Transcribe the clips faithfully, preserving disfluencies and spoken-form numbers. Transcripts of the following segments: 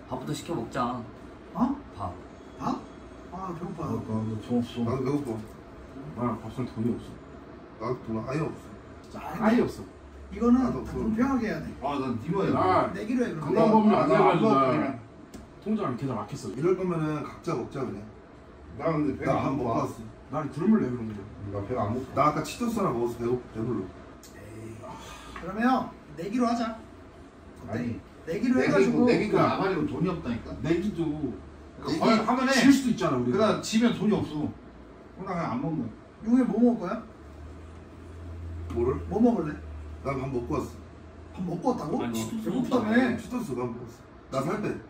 밥부터 시켜 먹자. 어? 밥. 밥? 아 배고파. 나도 돈 없어. 나도 배고파. 나랑 밥 살 돈이 없어. 나도 돈 아예 없어. 자, 아예 없어. 이거는 나도 없어. 공평하게 해야 돼. 아난 니모야. 나 내기로 해 그럼. 건강법은 아, 안 나안 해가지고 먹어, 나 그냥. 통장에 계좌 막혔어. 이럴 거면은 각자 먹자 그냥. 나 근데 배가 나 안 한 번 고파. 먹었어. 난 굶을래 그런 거. 나 배가 안 고파. 나 아까 치토스 하나 먹어서 배고 배불러. 에이. 그러면 내기로 하자. 어때? 아니, 내기로 내기고 해가지고. 내기고 아마리고 돈이 없다니까. 내기도 그러니까 거의 하면 질 해. 수도 있잖아 우리가. 그러다 지면 돈이 없어. 그럼 나 그냥 안 먹는 거야. 용해 뭐 먹을 거야? 뭐를? 뭐 먹을래? 난 밥 먹고 왔어. 밥 먹고 왔다고? 아니, 치토스 배고프다며. 치토스 밥 먹었어. 나 살 빼.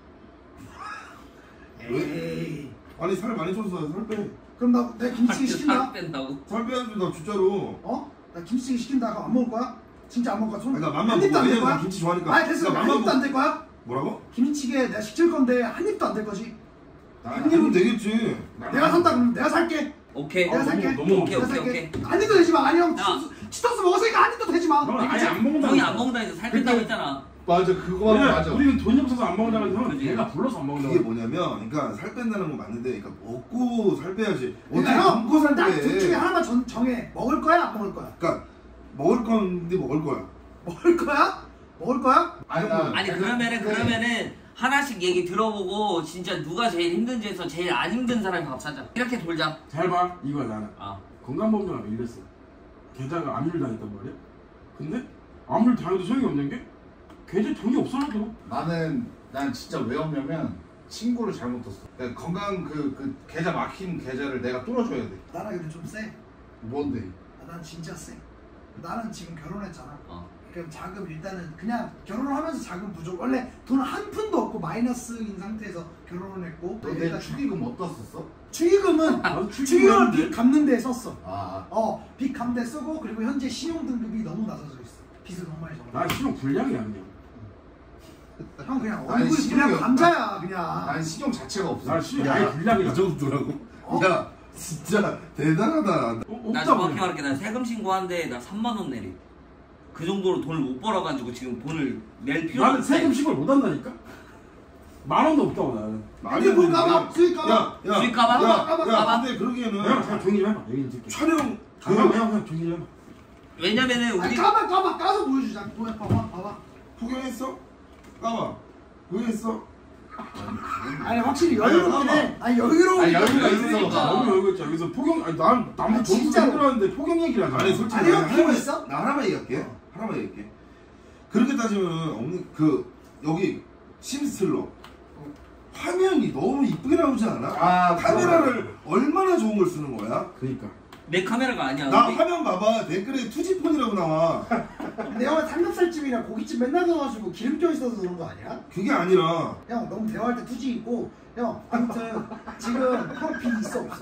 에이. 아니 살 많이 쪘어. 살 빼. 그럼 나 내가 김치찌개 시킨다. 살 뺀다고? 살 빼야지 나 진짜로. 어? 나 김치찌개 시킨다. 그럼 안 먹을 거야? 진짜 안 먹을 거야? 손? 그러니까 맘만 한 입도 먹어. 안 될 왜냐면 나 거야? 김치 좋아하니까. 아니 됐어. 그러니까 한 맘만 입도 안 먹어. 될 거야? 뭐라고? 김치찌개 내가 시킬 건데 한 입도 안 될 거지? 나 하면 되겠지. 내가 산다 그러면 내가 살게. 오케이. 내가 너무- 살게. 너무 오케이, 내가 오케이, 살게. 오케이. 한 입도 되지 마. 아니 형 야. 치토스, 치토스 먹었으니까 한 입도 되지 마. 넌 아예 안 먹는다. 형이 안 먹는다 해서 살 뺀다고 했잖아. 맞아 그거 왜냐 맞아. 우리는 돈이 없어서 안 먹는다고 해서 그지? 걔가 불러서 안 먹는다고. 이게 뭐냐면, 그러니까 살 뺀다는 건 맞는데, 그러니까 먹고 살 빼야지. 그러니까 어떻게 형, 먹고 살 딱 빼? 둘 중에 하나만 전, 정해. 먹을 거야? 안 먹을 거야? 그러니까 먹을 건데 먹을 거야. 먹을 거야? 먹을 거야? 아니 나 아니 그러면은 그러면은 하나씩 얘기 들어보고 진짜 누가 제일 힘든지에서 제일 안 힘든 사람이 밥 사자. 이렇게 돌자. 잘 봐. 이거야 나는. 아. 건강보험료가 밀렸어. 계좌가 압류 당했단 말이야. 근데 압류 당해도 소용이 없는 게 계좌에 돈이 없어도. 나는 난 진짜 왜 없냐면 친구를 잘못 뒀어. 그러니까 건강 그, 그 계좌 막힌 계좌를 내가 뚫어줘야 돼. 나는 근데 좀 세. 뭔데? 아, 난 진짜 세. 나는 지금 결혼했잖아. 어. 그럼 자금 일단은 그냥 결혼을 하면서 자금 부족. 원래 돈 한 푼도 없고 마이너스인 상태에서 결혼을 했고. 너 내 축의금 어디다 썼어? 축의금은 나도 축의금은 축의금은 빚 갚는 데 썼어. 아 어, 빚 갚는 데 쓰고 그리고 현재 신용 등급이 너무 낮아져 있어. 빚을 너무 많이 져서. 나 신용 불량이야 그냥. 형 그냥 아니, 얼굴이 신용이 그냥 없- 감자야 그냥. 난 신용 자체가 없어. 나 신용 야, 아예 불량이야. 이 정도라고? 어? 야, 진짜 대단하다. 어, 나 없다 정확히 그래. 말할게. 나 세금 신고하는데 나 삼만 원 내리. 그 정도로 돈을 못 벌어가지고 지금 돈을 낼 필요가 나는 세금 신고를 못 한다니까. 만 원도 없다고 나는. 근데 뭘 까봐? 수익 까봐? 야, 야, 수익 까봐? 야, 까봐, 야, 까봐. 근데 형 그러기에는 그냥 종이 좀 해봐. 여기 있을게. 음. 촬영 형 그 형 그냥 종이 좀 해봐. 왜냐면은 아니 우리 까봐 까봐 까서 보여주자. 보여 봐봐 봐봐. 포경했어? 까봐. 포경했어? 아니 확실히 여유롭긴 해. 아니 여유로운. 아니, 여유가 있으니까. 있어. 여기 여기 있죠. 여기서 포경 아니 난 남도 아니, 돈 진짜로. 힘들었는데 포경 얘기를 하잖아. 아니 솔직히 아니, 형 하나만- 그거 있어? 나 하나만 얘기할게. 하나만 얘기할게. 그렇게 따지면 없는 그 여기 심스틀러 화면이 너무 이쁘게 나오지 않아? 아, 카메라를 얼마나 좋은 걸 쓰는 거야? 그러니까. 내 카메라가 아니야. 나 우리- 화면 봐봐. 댓글에 투지폰이라고 나와. 근데 형은 삼겹살집이랑 고깃집 맨날 가가지고 기름 껴 있어서 그런 거 아니야? 그게 아니라 형 너무 대화할 때 투지 있고. 형 아무튼 지금 형 빚 있어 없어?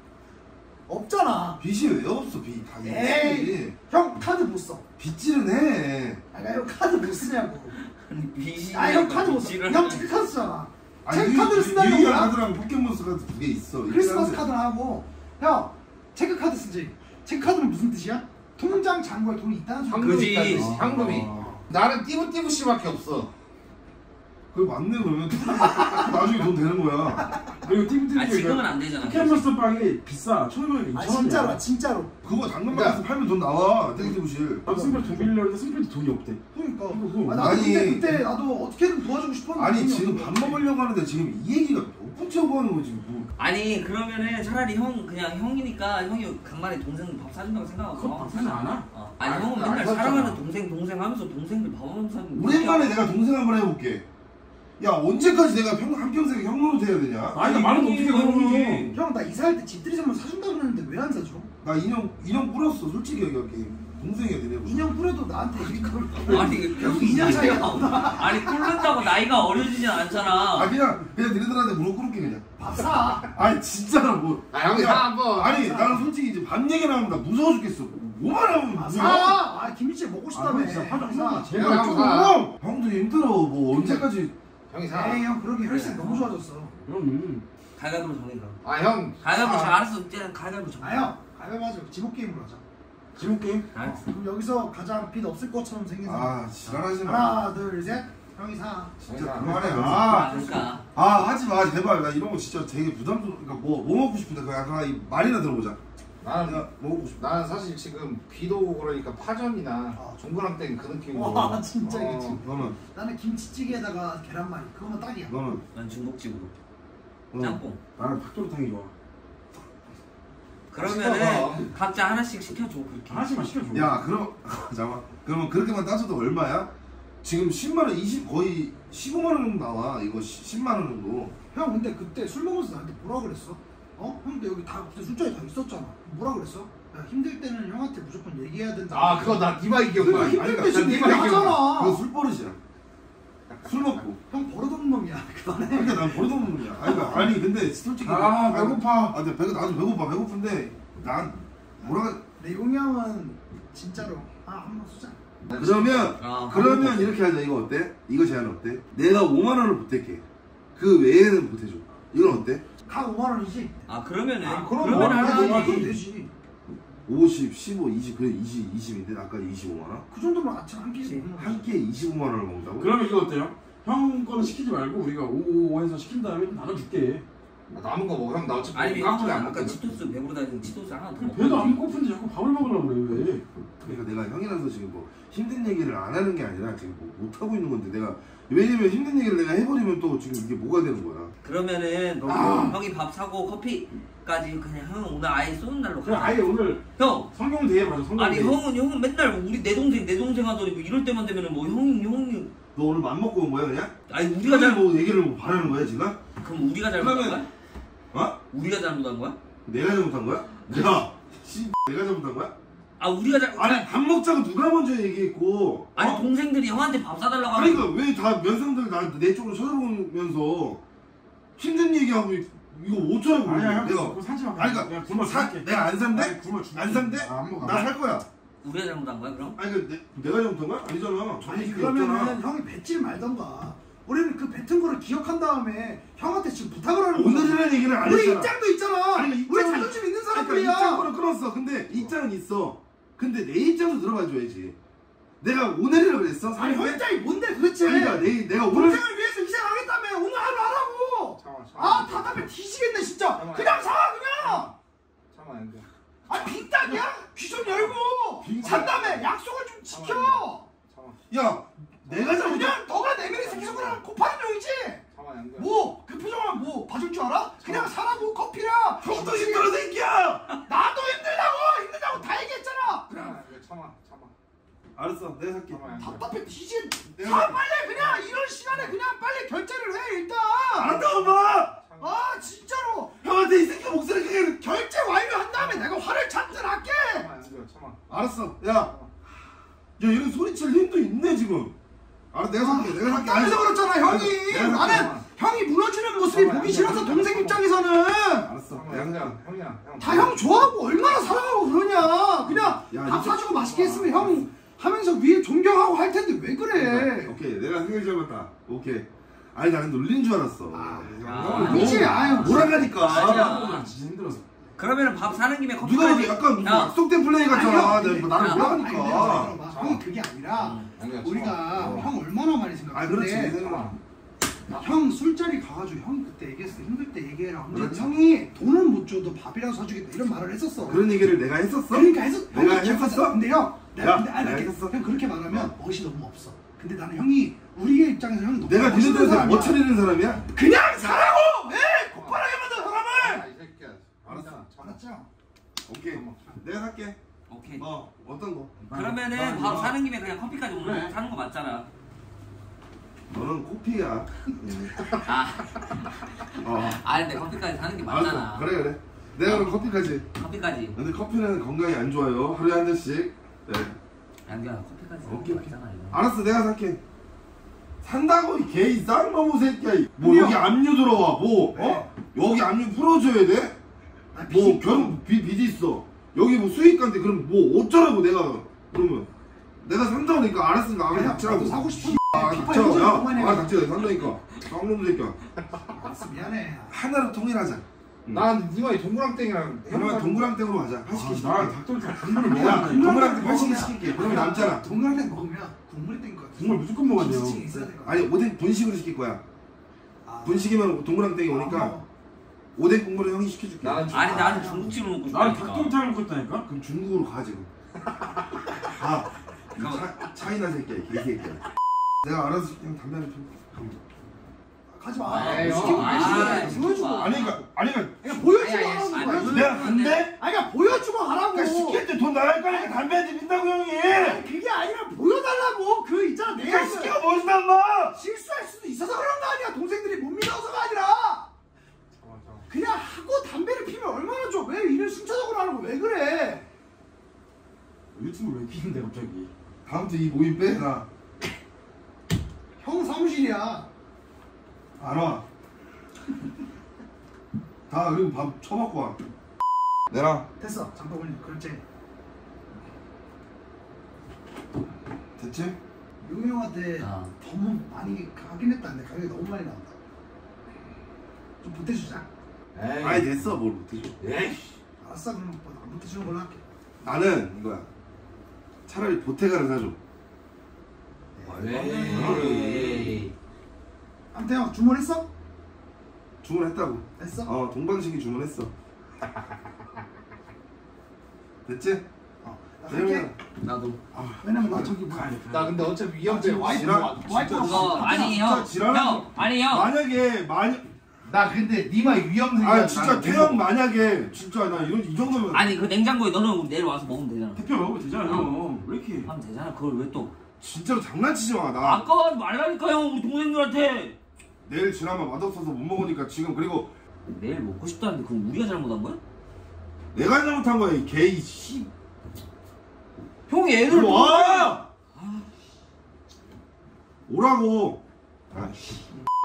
없잖아. 빚이 왜 없어? 빚 다 에이. 있지. 형 카드 못 써. 빚질은 해. 아니 형 카드 못 쓰냐고. 빚이. 아니 형 카드 못 써. 형 체크 카드 쓰잖아. 체크 카드를 쓴다는 유희가 거야? 카드랑 포켓몬스 카드 두 개 있어. 크리스마스 일단은- 카드를 하고 형 체크 카드 쓰지. 체크 카드는 무슨 뜻이야? 통장 잔고에 돈이 있다는 소리. 현금이 그지. 있다는 뜻이, 아. 현금이. 나는 띠부띠부씨밖에 없어. 그거 맞네 그러면. 나중에 돈 되는 거야. 그리고 띠부띠부 아 지금은 안 되잖아. 포켓몬스터 빵이 비싸. 천원 아 이천 원이야. 진짜로 진짜로. 그거 당근마켓에서 팔면 돈 나와. 땡기부실. 나 승필 돈 빌려는데 승필도 돈이 없대. 그러니까. 그거 아, 나도 아니. 그때 그때 나도 어떻게든 도와주고 싶었는데. 아니 돈이 지금 없는 밥 거야. 먹으려고 하는데 지금 이 얘기가 몇 번째고 하는 거지 뭐. 아니 그러면은 차라리 형 그냥 형이니까 형이 간만에 동생 밥 사준다고 생각하고 그거 밥 사지 않아? 어. 아니 아, 형은 안 맨날 사줬잖아. 사랑하는 동생 동생 하면서 동생들 밥 하면서 사는 거야. 오랜만에 내가 동생 한번 해볼게. 야 언제까지 내가 평, 한평생 형 노릇 해야 되냐? 아니 나 말은 어떻게 그러니? 형 나 이사할 때 집들이 선물 사준다고 그랬는데 왜 안 사줘? 나 인형 인형 뿌렸어 솔직히 얘기할게. 동생이야 되냐고. 인형 뿌려도 나한테 이걸. 아니 계속 인형 차이가 나오나? 아니 꿇는다고 나이가 어려지진 않잖아. 아 그냥 그냥 니네들한테 무릎 꿇을게 그냥. 밥 사. 아니 진짜로 뭐. 아 형이 야, 사 한번. 아니 나는 솔직히 이제 밥 얘기 나오면 나 무서워 죽겠어. 뭐만 하면 아, 무서워. 사. 아 김치 먹고 싶다며. 아, 진짜 화장 사. 사. 제발 형, 좀. 사. 형! 형도 힘들어. 뭐 언제까지. 형이 사. 에이 형 그러기 혈색 너무 좋아졌어. 형. 가위바위보 정해 그럼. 아 형. 가위바위보 사. 정 알았어. 이제 가위바위보 정해. 아 형 가위바위보 하자. 지목 게임으로 하자. 지금 게임? 알았어. 그럼 여기서 가장 빚 없을 것처럼 생긴 사람. 아 지랄하지 마. 하나 둘 셋. 형이 사. 진짜 형이 그만해. 사. 아, 그러니까 아 하지 마 제발. 나 이런 거 진짜 되게 부담스러워. 그러니까 뭐, 뭐 먹고 싶은데 그 약간 이 말이나 들어보자. 나는 내가 뭐 먹고 싶어. 나는 사실 지금 비도 오고 그러니까 파전이나 아. 종그랑땡 그 느낌으로. 와 진짜 어. 이거지. 너는 나는 김치찌개에다가 계란말이 그거면 딱이야. 너는 난 중국집으로 너는 짬뽕. 나는 닭도리탕이 좋아. 그러면은 각자 하나씩 시켜줘 그렇게. 하나씩만 시켜줘. 야 그럼 잠깐 그러면 그렇게만 따져도 얼마야? 지금 십만 원, 이십 거의 십오만 원 정도 나와. 이거 십만 원 정도. 형 근데 그때 술 먹으면서 나한테 뭐라 그랬어? 어? 형 근데 여기 다 그때 술자리 다 있었잖아. 뭐라 그랬어? 야 힘들 때는 형한테 무조건 얘기해야 된다. 아 그거 나 니마이 기억나. 그러니까 힘들 때 지금 나 얘기를 니마이 기억나. 하잖아. 그거 술 버릇이야. 술 먹고. 형 버릇없는 놈이야. 그만해. 그러니까 난 버릇없는 놈이야. 아니, 그러니까, 아니 근데 솔직히 아, 배고파. 아 근데 배고 나도 배고파. 배고픈데 난 뭐라 내용이 형은 진짜로 아 한 번 쓰자. 그러면 아, 그러면 이렇게 하자. 이거 어때? 이거 제안 어때? 내가 오만 원을 보탤게. 그 외에는 보태줘. 이건 어때? 각 오만 원이지. 아 그러면은 아, 그럼 그러면 뭐 하나 하나 그럼 하지. 되지. 오십, 십오, 이십 그래 이십, 이십인데 아까 이십오만 원? 그 정도면 아침 한 끼씩 먹는 거지. 한 끼에 이십오만 원을 먹는다고? 그러면 이거 어때요? 형 거는 시키지 말고 우리가 오오오 해서 시킨 다음에 나눠줄게. 나 남은 거 먹어. 형 나 어차피 아니 깍두기 안 아까 먹거든. 치토스 배부르 다니는 치토스 하나 더 먹고. 배도 안 고픈데 자꾸 밥을 먹으려고 그래 왜? 그러니까 내가 형이라서 지금 뭐 힘든 얘기를 안 하는 게 아니라 지금 뭐 못하고 있는 건데 내가 왜냐면 힘든 얘기를 내가 해버리면 또 지금 이게 뭐가 되는 거야. 그러면은 아. 형이 밥 사고 커피까지 그냥 형 오늘 아예 쏘는 날로 그냥 가자. 아예 오늘 형 성경 대회 맞아 성경 아니 대회. 형은 형은 맨날 뭐 우리 내 동생 내 동생 하더니 뭐 이럴 때만 되면은 뭐 형이 형이 너 오늘 맘 먹고 온 거야 그냥? 아니 우리가 잘 뭐 얘기를 뭐 바라는 거야 지금? 그럼 우리가 잘못한 그러면- 거야? 어? 우리가 잘못한 거야? 내가 잘못한 거야? 야, 씨, 내가 잘못한 거야? 아 우리가 잘 아니 밥 먹자고 누가 먼저 얘기했고? 아니 어? 동생들이 형한테 밥 사달라고 하면 그러니까 왜 다 면상들 나내 쪽으로 쳐다보면서 힘든 얘기하고 이거 어쩌라고? 아니야 형 내가 그거 사지 마. 아니 그러니까 그냥 굶어 사, 줄게. 내가 안 산대? 아니, 굶어 줄게. 안 산대? 아, 안 먹어. 나 살 거야. 우리가 잘못한 거야 그럼? 아니 그 내, 내가 잘못한 거야? 아니잖아. 아니 정식이 그러면은 없잖아. 형이 뱉질 말던가. 우리는 그 뱉은 거를 기억한 다음에 형한테 지금 부탁을 하는 거야. 오늘이라는 얘기를 안 우리 했잖아. 입장도 있잖아. 아니, 우리 입장은- 자존심 있는 그러니까 사람들이야. 입장권을 끊었어. 근데 입장은 있어. 근데 내 입장도 들어가 줘야지. 내가 오늘이라 그랬어? 아니 형 입장이 뭔데 도대체? 그러니까 내, 내가 오늘 동생을 위해서 희생하겠다며 오늘 하루 하라고. 참아 참아. 아 답답해 뒤지겠네 진짜. 잠깐만. 그냥 사 그냥. 참아 안 돼. 아 빈딱이야? 귀 좀 열고 빈딱. 산다며 약속을 좀 지켜. 참아. 야 내가 잘못 그냥 너가 내밀이 새끼서 그냥 코파는 용이지. 참아 안 돼. 뭐 그 표정은 뭐 봐줄 줄 알아? 그냥 사라고 커피랑 형도 힘들어 새끼야. 나도 힘들다고 힘들다고 다 얘기했잖아. 참아 안 돼. 참아 참아. 알았어 내가 살게. 참아 안 돼. 답답해 뒤진. 내가 사 빨리 그냥 이런 시간에 그냥 빨리 결제를 해 일단. 안다고 봐. 아 진짜로 형한테 이 새끼 목소리 크게. 결제 완료한 다음에 내가 화를 잔뜩 할게. 참아 안 돼. 참아. 알았어. 야. 야 이런 소리칠 힘도 있네 지금. 알았어 내가 살게. 내가 살게. 그래서 그렇잖아 형이. 내가 살게. 나는 형이 무너지는 모습이 보기 싫어서 동생 입장에서는 알았어. 참아 내가 형이야 살게. 형이야 형. 다 형 좋아하고 얼마나 사랑하고 그러냐. 그냥 야, 밥 이제- 사주고 맛있게 했으면 형 하면서 위에 존경하고 할 텐데 왜 그래? 오케이 내가 생각이 잘못다. 오케이. 아니 나는 놀린 줄 알았어. 아, 아, 그치? 아유, 뭐라니까. 아니야. 아, 진짜 힘들어서. 그러면 밥 사는 김에 누가 커피까지 봐도 약간 무슨 야, 약속된 플레이 같잖아. 아니, 내가 형, 이거 나를 야, 뭐라니까. 형이 그게 아니라 형이야, 우리가 참아. 형 얼마나 많이 아 그렇지. 생각했는데 생각나. 형 술자리 가가지고 형이 그때 얘기했을 때 힘들 때 얘기해라. 근데 그렇지. 형이 돈을 못 줘도 밥이라도 사주겠다 이런 말을 했었어. 그런 얘기를 내가 했었어? 그러니까 해서 내가 형이 기억하자. 했었어? 근데 형 내가 야, 근데 아니 내가 그렇게- 했었어? 형 그렇게 말하면 멋이 너무 없어. 근데 나는 형이 우리의 입장에서 형이 너무 내가 멋있는 니네들한테 사람이야. 뭐 차리는 사람이야? 그냥 사라고 왜 고파라게 만든 사람을. 아, 이 새끼야. 알았어. 참아. 알았죠? 오케이. 내가 살게. 오케이. 어 어떤 거? 그러면은 나- 밥 나- 사는 김에 그냥 커피까지 오늘 그래. 사는 거 맞잖아. 너는 코피야. 아, 어. 아 근데 커피까지 사는 게 알았어. 맞잖아. 그래 그래. 내가 그럼 커피까지. 커피까지. 근데 커피는 건강에 안 좋아요. 하루에 한 잔씩. 네. 안겨 커피까지 사는 오케이, 게 오케이. 맞잖아 이거. 알았어 내가 살게. 산다고 이 개 이상 너무 새끼야. 뭐 근데요. 여기 압류 들어와 뭐 네. 어? 여기 압류 풀어줘야 돼? 아, 뭐 비지- 결혼 비, 빚 있어. 여기 뭐 수익가인데 그럼 뭐 어쩌라고 내가 그러면 내가 산다고 하니까 알았으니까 아 그냥 닥치라고. 나도 사고 싶은 아 피파 닥쳐. 현질을 그만해. 야, 아 닥쳐. 내가 산다니까. 쌍놈 새끼야. 알았어 미안해. 하나로 통일하자. 난 니마이 동그랑땡이랑 그러면 동그랑땡으로 가자. 한식 아, 나 시킬게. 닭도리탕 국물을 야, 먹었는데 동그랑땡 한식 시킬게. 그러면 남잖아. 동그랑땡 먹으면 국물이 땡것 같아. 국물 무조건 먹어야 돼요. 김치찌개 있어야 될것 같아. 아니 오뎅 분식으로 시킬 거야. 아. 분식이면 동그랑땡이 오니까 아, 오뎅 국물을 형이 시켜줄게. 나는 아니 나는 중국집을 먹고 나는 싶다니까. 닭도리탕을 먹었다니까? 그럼 중국으로 가 지금. 가. 이 차, 차이나 새끼야, 이 개새끼야. 내가 알아서 그냥 담배 한대 피울게. 가지 마. 에이, 시키고 형. 아, 보여주고 보여주고. 아니 그러니까 아니 그러니까 그냥 보여주고 아니, 아니, 하라고. 아니, 보여주고. 내가 간대? 아니 그냥 보여주고 하라고. 그러니까 시킬 때 돈 나갈 거니까 담배 한대 핀다고 형이. 아니, 그게 아니라 보여달라고. 그 있잖아 내가 내가 시켜 보시단 마. 실수할 수도 있어서 그런 거 아니야. 동생들이 못 믿어서가 아니라 그냥 하고 담배를 피면 얼마나 좋아. 왜 일을 순차적으로 하는 거 왜 그래? 유튜브 왜 키는데 갑자기? 다음부터 이 모임 빼. 나 형 사무실이야. 안 와. 다 그리고 밥 처먹고 와. 내라. 됐어. 잠깐만요. 그렇지. 됐지? 용 형한테 아. 너무 많이 가긴 했다. 근데 가격이 너무 많이 나온다. 좀 보태주자. 에이. 아니 됐어 뭘 못해줘. 에이씨. 알았어. 그럼 뭐안 보태주는 걸로 할게. 나는 이거야. 차라리 보태가를 사줘. 에이. 아무튼 형 주문했어? 주문했다고. 했어? 어 동방신기 주문했어. 됐지? 어. 나 할게. 나도. 왜냐면 나 저기 뭐야. 나 근데 어차피 이 형제 와이프 지랄. 와- 와이프가 그거 진짜 아니 진짜 형. 지랄하는 형. 아니 형. 만약에 만약 나 근데 니마이 위험생이야. 아 진짜 태형 만약에 진짜 나 이런 이 정도면 아니 그 냉장고에 너는 내일 와서 먹으면 되잖아. 대표 먹으면 되잖아 형. 왜 이렇게? 하면 되잖아. 그걸 왜 또? 진짜로 장난치지 마. 나 아까 말라니까 형 우리 동생들한테. 내일 지나면 맛없어서 못 먹으니까 지금 그리고 내일 먹고 싶다는데 그럼 우리가 잘못한 거야? 내가 잘못한 거야 이 개이 씨. 형이 애들 와! 오라고. 아씨.